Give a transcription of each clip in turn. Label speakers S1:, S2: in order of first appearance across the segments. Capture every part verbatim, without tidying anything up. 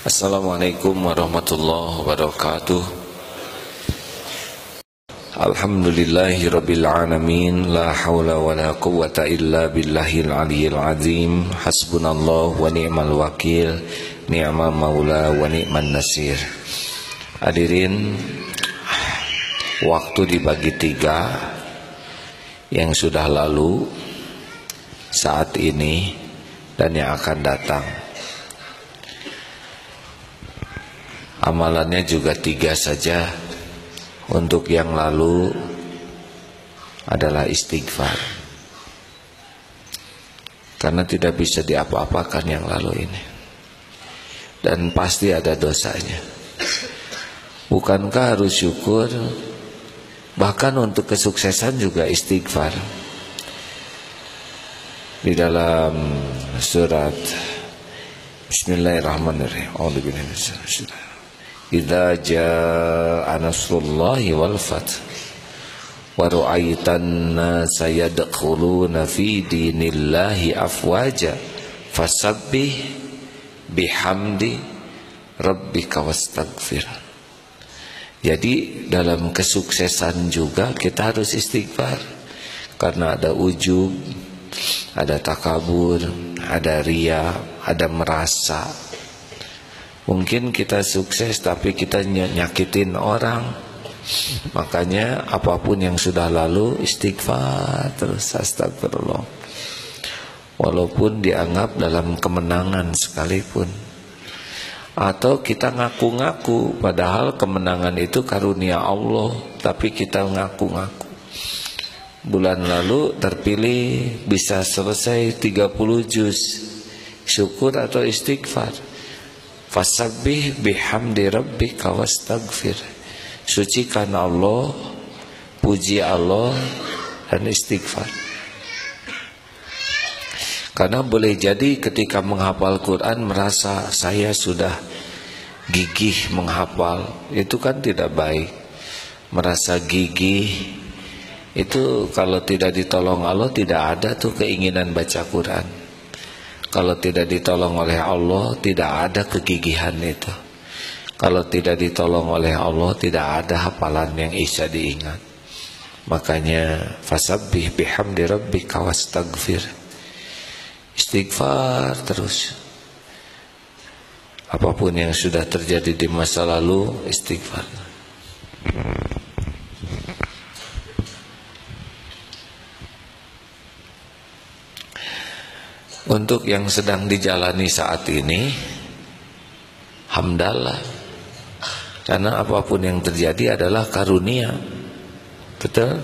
S1: Assalamualaikum warahmatullahi wabarakatuh. Alhamdulillahirabbil alamin, la haula wala quwwata illa billahil aliyyil azim. Hasbunallahu wa ni'mal wakil, ni'mal maula wa ni'man nasir. Hadirin, waktu dibagi tiga yang sudah lalu, saat ini, dan yang akan datang. Amalannya juga tiga saja. Untuk yang lalu adalah istighfar, karena tidak bisa diapa-apakan yang lalu ini, dan pasti ada dosanya. Bukankah harus syukur? Bahkan untuk kesuksesan juga istighfar. Di dalam surat Bismillahirrahmanirrahim, A'udzubillahi minasyaitonir rajim. Idza jaa nasrullahi wal fath wa ra'aitan nasa yadkhuluna fi dinillahi afwaja fasabbih bihamdi rabbika wastaghfir. Jadi dalam kesuksesan juga kita harus istighfar, karena ada ujub, ada takabur, ada riya, ada merasa. Mungkin kita sukses tapi kita nyakitin orang. Makanya apapun yang sudah lalu istighfar terus, astagfirullah. Walaupun dianggap dalam kemenangan sekalipun. Atau kita ngaku-ngaku padahal kemenangan itu karunia Allah, tapi kita ngaku-ngaku. Bulan lalu terpilih bisa selesai tiga puluh juz. Syukur atau istighfar? Fasabbih bihamdi rabbika wastaghfir. Sucikan Allah, puji Allah, dan istighfar. Karena boleh jadi ketika menghafal Quran merasa saya sudah gigih menghafal, itu kan tidak baik. Merasa gigih itu kalau tidak ditolong Allah, tidak ada tuh keinginan baca Quran. Kalau tidak ditolong oleh Allah, tidak ada kegigihan itu. Kalau tidak ditolong oleh Allah, tidak ada hafalan yang bisa diingat. Makanya fasabbih bihamdi rabbika wastaghfir. Istighfar terus. Apapun yang sudah terjadi di masa lalu, istighfar. Untuk yang sedang dijalani saat ini, hamdalah, karena apapun yang terjadi adalah karunia. Betul?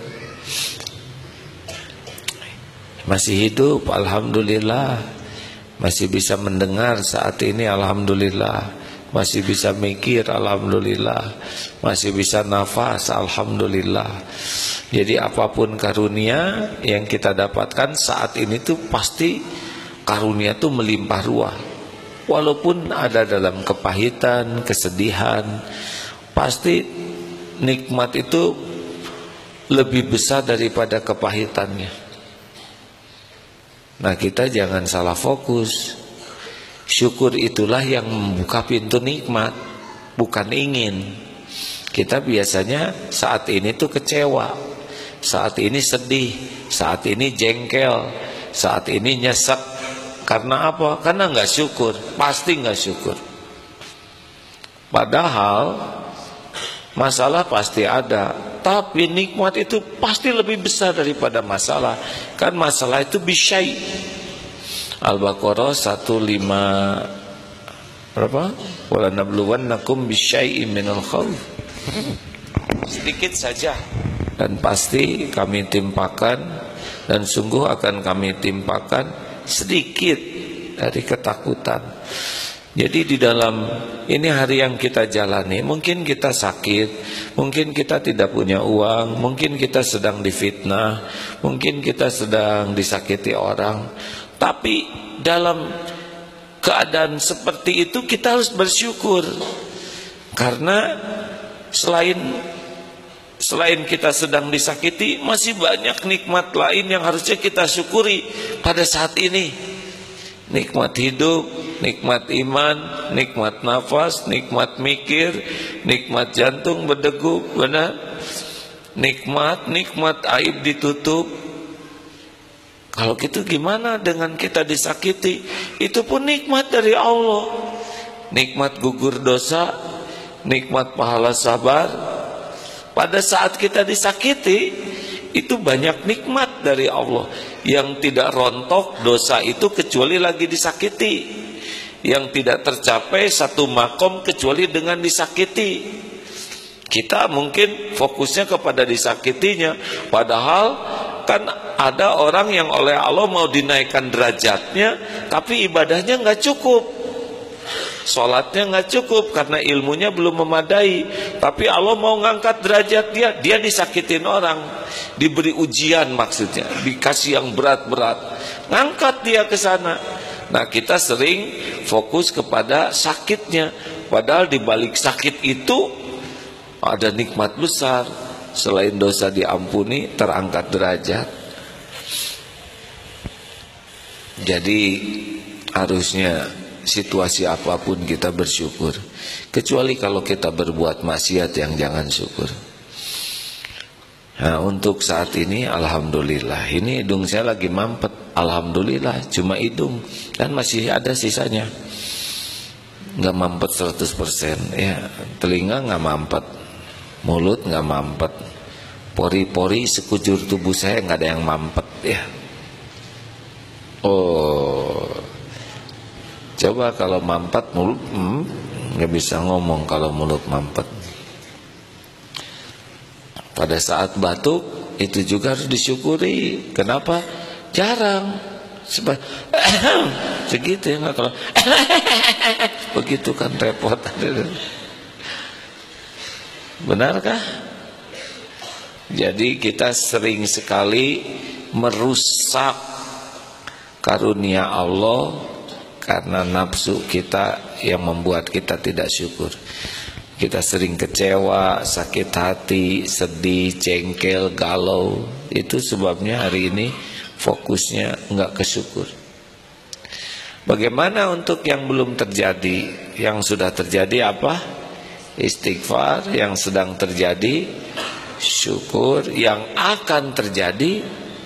S1: Masih hidup, alhamdulillah. Masih bisa mendengar saat ini, alhamdulillah. Masih bisa mikir, alhamdulillah. Masih bisa nafas, alhamdulillah. Jadi apapun karunia yang kita dapatkan saat ini tuh pasti karunia itu melimpah ruah. Walaupun ada dalam kepahitan, kesedihan, pasti nikmat itu lebih besar daripada kepahitannya. Nah, kita jangan salah fokus. Syukur itulah yang membuka pintu nikmat, bukan ingin. Kita biasanya saat ini tuh kecewa, saat ini sedih, saat ini jengkel, saat ini nyesek. Karena apa? Karena nggak syukur, pasti nggak syukur. Padahal masalah pasti ada, tapi nikmat itu pasti lebih besar daripada masalah. Kan masalah itu bisyai. Al-Baqarah seratus lima berapa? Wala nabluwannakum bisyai'in minal khauf. Sedikit saja, dan pasti kami timpakan, dan sungguh akan kami timpakan sedikit dari ketakutan. Jadi di dalam ini hari yang kita jalani, mungkin kita sakit, mungkin kita tidak punya uang, mungkin kita sedang difitnah, mungkin kita sedang disakiti orang. Tapi dalam keadaan seperti itu kita harus bersyukur. Karena selain Selain kita sedang disakiti, masih banyak nikmat lain yang harusnya kita syukuri pada saat ini. Nikmat hidup, nikmat iman, nikmat nafas, nikmat mikir, nikmat jantung berdegup, benar? Nikmat, nikmat aib ditutup. Kalau gitu gimana dengan kita disakiti? Itu pun nikmat dari Allah. Nikmat gugur dosa, nikmat pahala sabar. Pada saat kita disakiti, itu banyak nikmat dari Allah. Yang tidak rontok dosa itu kecuali lagi disakiti. Yang tidak tercapai satu makom kecuali dengan disakiti. Kita mungkin fokusnya kepada disakitinya, padahal kan ada orang yang oleh Allah mau dinaikkan derajatnya, tapi ibadahnya nggak cukup, sholatnya nggak cukup karena ilmunya belum memadai. Tapi Allah mau ngangkat derajat dia, dia disakitin orang, diberi ujian, maksudnya dikasih yang berat-berat, ngangkat dia ke sana. Nah, kita sering fokus kepada sakitnya, padahal di balik sakit itu ada nikmat besar. Selain dosa diampuni, terangkat derajat. Jadi harusnya situasi apapun kita bersyukur, kecuali kalau kita berbuat maksiat yang jangan syukur. Nah, untuk saat ini alhamdulillah, ini hidung saya lagi mampet, alhamdulillah, cuma hidung dan masih ada sisanya, nggak mampet seratus persen. Ya, telinga nggak mampet, mulut nggak mampet, pori-pori sekujur tubuh saya nggak ada yang mampet ya. Oh, coba kalau mampet mulut, hmm, nggak bisa ngomong kalau mulut mampet. Pada saat batuk itu juga harus disyukuri. Kenapa? Jarang. Sebab segitu ya, nggak kalau begitu kan repot. Benarkah? Jadi kita sering sekali merusak karunia Allah karena nafsu kita yang membuat kita tidak syukur. Kita sering kecewa, sakit hati, sedih, jengkel, galau. Itu sebabnya hari ini fokusnya nggak ke syukur. Bagaimana untuk yang belum terjadi? Yang sudah terjadi apa? Istighfar. Yang sedang terjadi syukur. Yang akan terjadi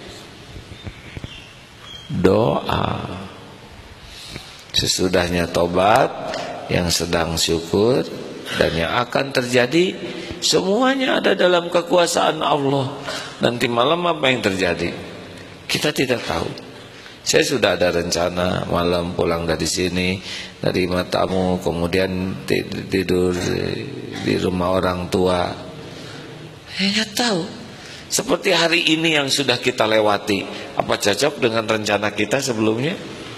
S1: doa. Sesudahnya tobat, yang sedang syukur, dan yang akan terjadi, semuanya ada dalam kekuasaan Allah. Nanti malam apa yang terjadi? Kita tidak tahu. Saya sudah ada rencana malam pulang dari sini, dari matamu, kemudian tidur di rumah orang tua. Saya nggak tahu. Seperti hari ini yang sudah kita lewati, apa cocok dengan rencana kita sebelumnya?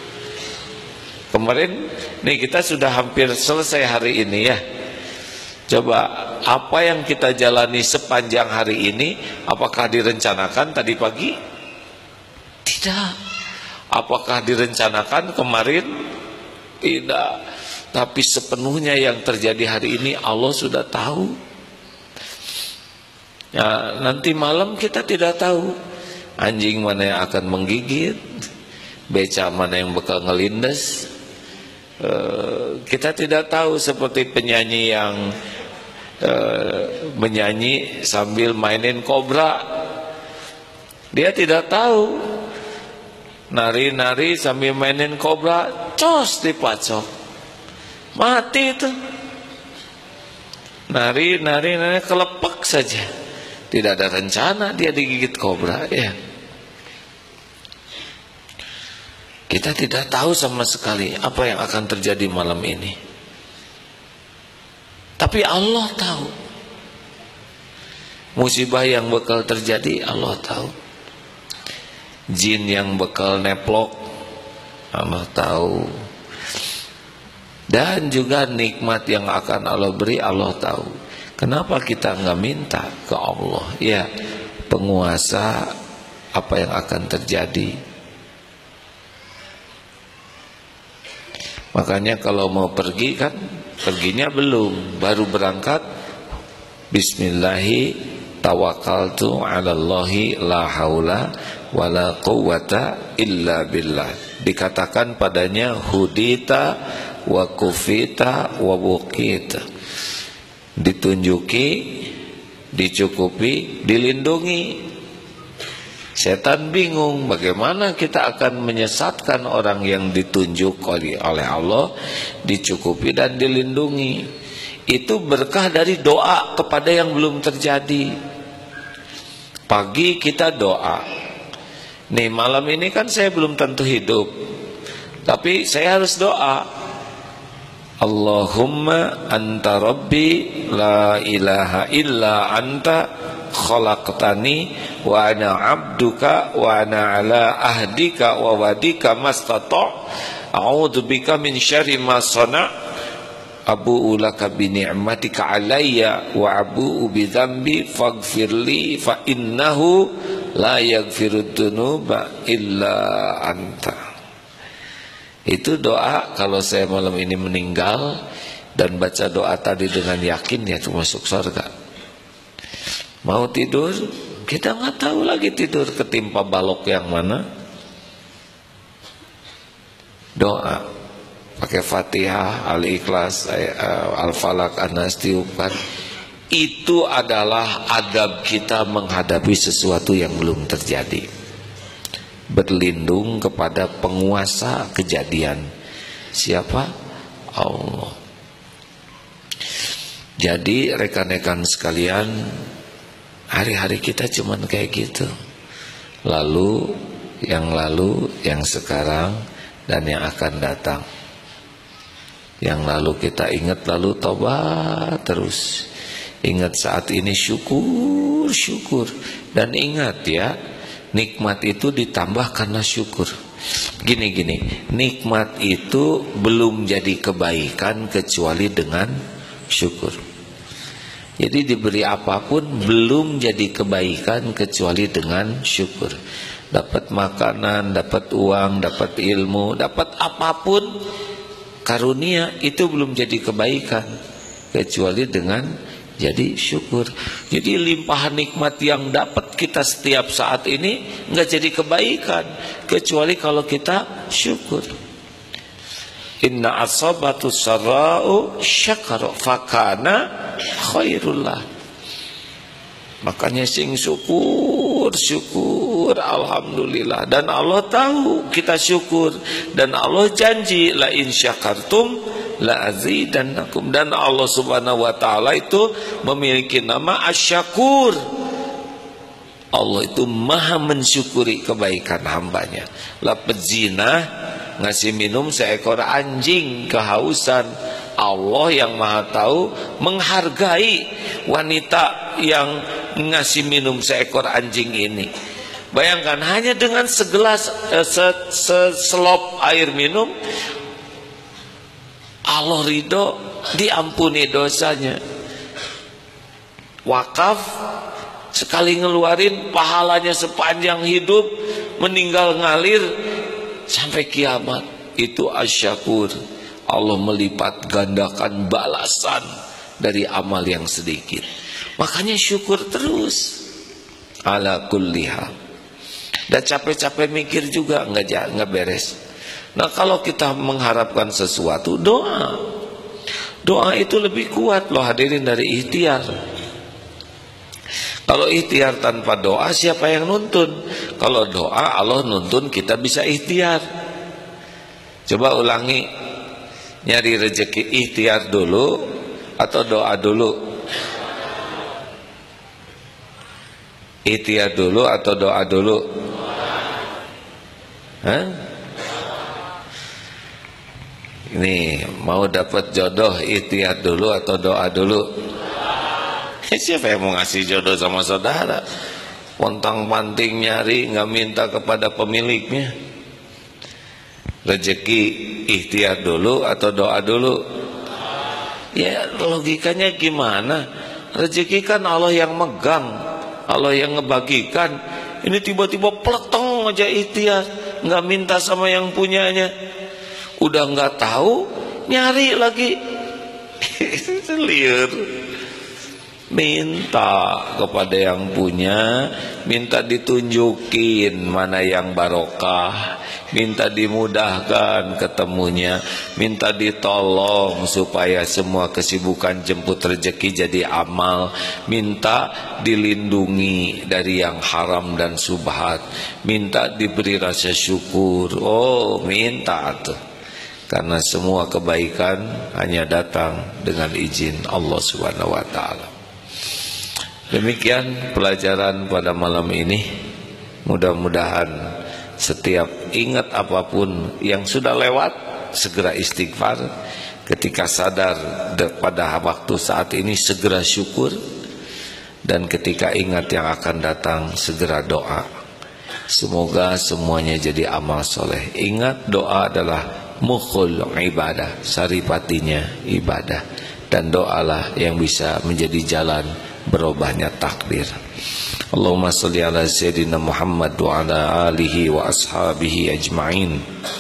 S1: Kemarin nih kita sudah hampir selesai hari ini ya. Coba apa yang kita jalani sepanjang hari ini, apakah direncanakan tadi pagi? Tidak. Apakah direncanakan kemarin? Tidak. Tapi sepenuhnya yang terjadi hari ini Allah sudah tahu. Ya, nanti malam kita tidak tahu anjing mana yang akan menggigit, beca mana yang bakal ngelindes. Uh, kita tidak tahu, seperti penyanyi yang uh, menyanyi sambil mainin kobra. Dia tidak tahu, nari-nari sambil mainin kobra, cos dipacok, mati itu. Nari-nari nari kelepek saja, tidak ada rencana dia digigit kobra ya. Kita tidak tahu sama sekali apa yang akan terjadi malam ini. Tapi Allah tahu. Musibah yang bakal terjadi Allah tahu. Jin yang bakal neplok Allah tahu. Dan juga nikmat yang akan Allah beri Allah tahu. Kenapa kita nggak minta ke Allah? Ya, penguasa apa yang akan terjadi. Makanya kalau mau pergi kan, perginya belum, baru berangkat, bismillahi tawakkaltu 'alallahi la haula wala quwwata illa billah. Dikatakan padanya hudita wa kufita wa wuqita, ditunjuki, dicukupi, dilindungi. Setan bingung bagaimana kita akan menyesatkan orang yang ditunjuk oleh Allah, dicukupi dan dilindungi. Itu berkah dari doa kepada yang belum terjadi. Pagi kita doa, nih malam ini kan saya belum tentu hidup, tapi saya harus doa, Allahumma anta rabbi la ilaha illa anta khalaqtani wa ana abduka wa ana ala ahdika wa wadika mastata' a'udzu bika min syarri ma sana' abu'u laka bi ni'matika alayya wa abu'u bi dzambi faghfirli fa innahu la yaghfirud dzunuba illa anta. Itu doa kalau saya malam ini meninggal dan baca doa tadi dengan yakin, ya itu masuk surga. Mau tidur, kita nggak tahu lagi tidur ketimpa balok yang mana. Doa pakai Fatihah, Al-Ikhlas, Al-Falaq, An-Nas tiupkan. Itu adalah adab kita menghadapi sesuatu yang belum terjadi. Berlindung kepada penguasa kejadian. Siapa? Allah. Jadi rekan-rekan sekalian, hari-hari kita cuman kayak gitu. Lalu, yang lalu, yang sekarang, dan yang akan datang. Yang lalu kita ingat, lalu tobat terus. Ingat saat ini, syukur, syukur. Dan ingat ya, nikmat itu ditambah karena syukur. Gini-gini, nikmat itu belum jadi kebaikan kecuali dengan syukur. Jadi diberi apapun belum jadi kebaikan kecuali dengan syukur. Dapat makanan, dapat uang, dapat ilmu, dapat apapun karunia, itu belum jadi kebaikan kecuali dengan jadi syukur. Jadi limpahan nikmat yang dapat kita setiap saat ini nggak jadi kebaikan kecuali kalau kita syukur. Inna asabatu sarra'u syakara fakana khairullah. Makanya sing syukur, syukur, alhamdulillah. Dan Allah tahu kita syukur, dan Allah janji la in syakartum la azidannakum. Dan Allah subhanahu wa ta'ala itu memiliki nama Asy-Syakur. Allah itu maha mensyukuri kebaikan hambanya. Lapet zina, ngasih minum seekor anjing kehausan. Allah yang maha tahu menghargai wanita yang ngasih minum seekor anjing ini. Bayangkan hanya dengan segelas eh, seselop air minum, Allah ridho, diampuni dosanya. Wakaf, sekali ngeluarin pahalanya sepanjang hidup, meninggal ngalir sampai kiamat. Itu Asy-Syakur. Allah melipat gandakan balasan dari amal yang sedikit. Makanya syukur terus ala kulliha. Dan capek-capek mikir juga nggak nggak beres. Nah, kalau kita mengharapkan sesuatu, doa. Doa itu lebih kuat loh hadirin dari ikhtiar. Kalau ikhtiar tanpa doa, siapa yang nuntun? Kalau doa, Allah nuntun, kita bisa ikhtiar. Coba ulangi. Nyari rezeki, ikhtiar dulu atau doa dulu? Ikhtiar dulu atau doa dulu? Hah? Ini mau dapat jodoh, ikhtiar dulu atau doa dulu? Siapa yang mau ngasih jodoh sama saudara? Pontang-panting nyari, nggak minta kepada pemiliknya. Rezeki ikhtiar dulu atau doa dulu? Ya logikanya gimana? Rezeki kan Allah yang megang, Allah yang ngebagikan. Ini tiba-tiba pleteng aja ikhtiar, nggak minta sama yang punyanya. Udah nggak tahu, nyari lagi. Liar. Minta kepada yang punya, minta ditunjukin mana yang barokah, minta dimudahkan ketemunya, minta ditolong supaya semua kesibukan jemput rezeki jadi amal, minta dilindungi dari yang haram dan subhat, minta diberi rasa syukur. Oh, minta tuh. Karena semua kebaikan hanya datang dengan izin Allah Subhanahu wa taala. Demikian pelajaran pada malam ini. Mudah-mudahan setiap ingat apapun yang sudah lewat, segera istighfar. Ketika sadar pada waktu saat ini, segera syukur. Dan ketika ingat yang akan datang, segera doa. Semoga semuanya jadi amal soleh. Ingat, doa adalah mukhul ibadah, saripatinya ibadah. Dan doalah yang bisa menjadi jalan berubahnya takdir. Allahumma sholli ala sayyidina Muhammad wa ala alihi wa ashabihi ajma'in.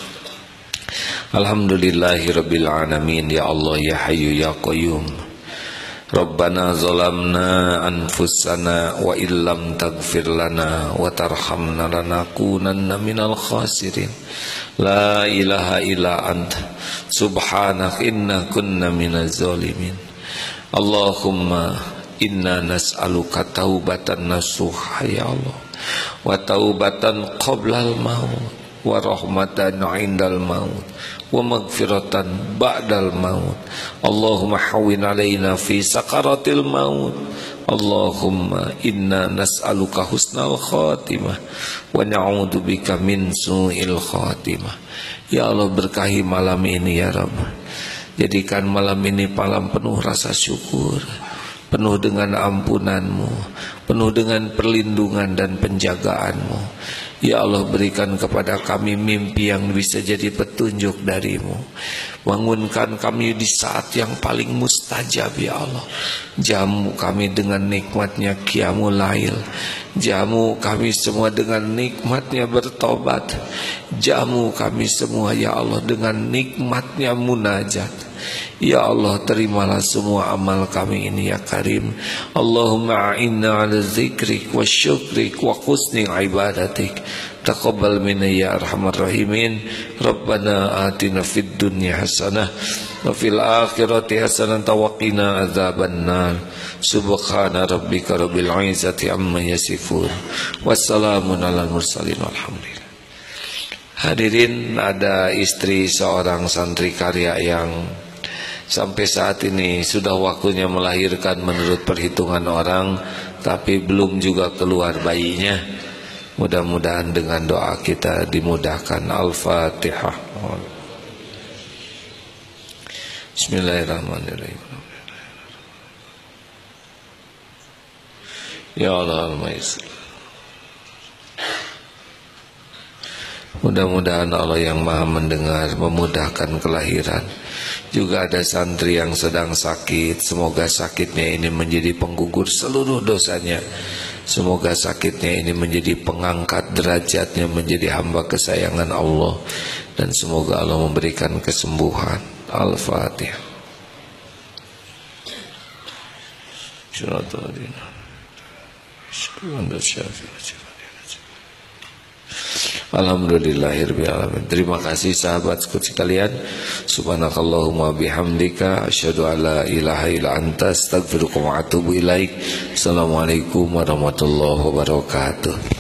S1: Alhamdulillahi rabbil alamin. Ya Allah ya Hayyu ya Qayyum. Rabbana zalamna anfusana wa illam taghfir lana wa tarhamna lanakunanna minal khasirin. La ilaha illa anta subhanaka inna kunna minaz zalimin. Allahumma inna nas'aluka taubatan nasuha ya Allah, wa taubatan qoblal maut, wa rahmatan indal maut, wa maghfiratan ba'dal maut. Allahumma hawwin alaina fi sakaratil maut. Allahumma inna nas'aluka husnal khatimah wa na'udzubika min su'il khatimah. Ya Allah, berkahi malam ini ya Rabb. Jadikan malam ini malam penuh rasa syukur, penuh dengan ampunan-Mu, penuh dengan perlindungan dan penjagaan-Mu. Ya Allah, berikan kepada kami mimpi yang bisa jadi petunjuk dari-Mu. Bangunkan kami di saat yang paling mustajab ya Allah. Jamu kami dengan nikmatnya qiyamul lail. Jamu kami semua dengan nikmatnya bertobat. Jamu kami semua ya Allah dengan nikmatnya munajat. Ya Allah, terimalah semua amal kami ini ya Karim. Allahumma a'inna ala zikrik wa syukrik wa husni ibadatik. Taqabbal minna ya arhamar rahimin. Rabbana atina fid dunya hasanah wa fil akhirati hasanah wa qina adzabannar. Subhana rabbika rabbil izzati amma yasifun. Wassalamun alal mursalin walhamdulillah. Hadirin, ada istri seorang santri karya yang sampai saat ini sudah waktunya melahirkan menurut perhitungan orang, tapi belum juga keluar bayinya. Mudah-mudahan dengan doa kita dimudahkan. Al-Fatihah. Bismillahirrahmanirrahim. Ya Allah al-Maisir. Mudah-mudahan Allah yang maha mendengar memudahkan kelahiran. Juga ada santri yang sedang sakit. Semoga sakitnya ini menjadi penggugur seluruh dosanya. Semoga sakitnya ini menjadi pengangkat derajatnya menjadi hamba kesayangan Allah. Dan semoga Allah memberikan kesembuhan. Al-Fatihah. Alhamdulillahirabbil alamin. Terima kasih sahabat sekalian. Subhanakallahumma bihamdika asyhadu an la ilaha illa anta astaghfiruka wa atubu ilaik. Assalamualaikum warahmatullahi wabarakatuh.